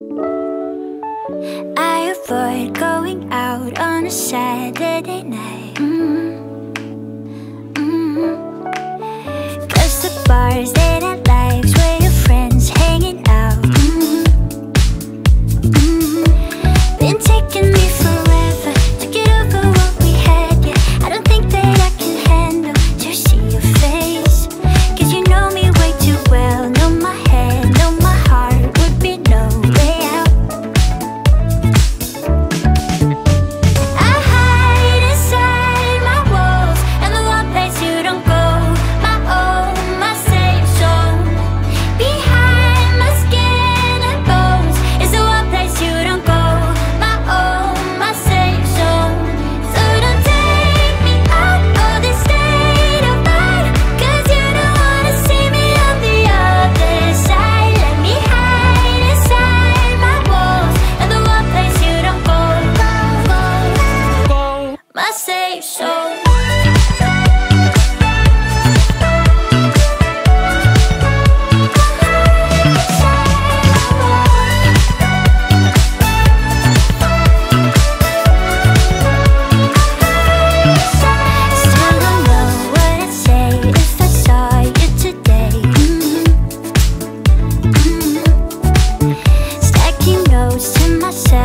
I avoid going out on a Saturday night. Cause the bars, they had lives where your friends hanging out. Been taking me forever to get over what we had, yeah. I don't think that I can handle to see your face. Cause you know me way too well. Know my head, know my heart would be no way out. I hide inside my walls and the one place you don't go. My own, my safe zone. Behind my skin and bones is the one place you don't go. My own, my safe zone. So don't take me out of this state of mind, cause you don't wanna see me on the other side. Let me hide inside my walls and the one place you don't go. My safe zone. Still don't know what I'd say if I saw you today. Stacking notes to myself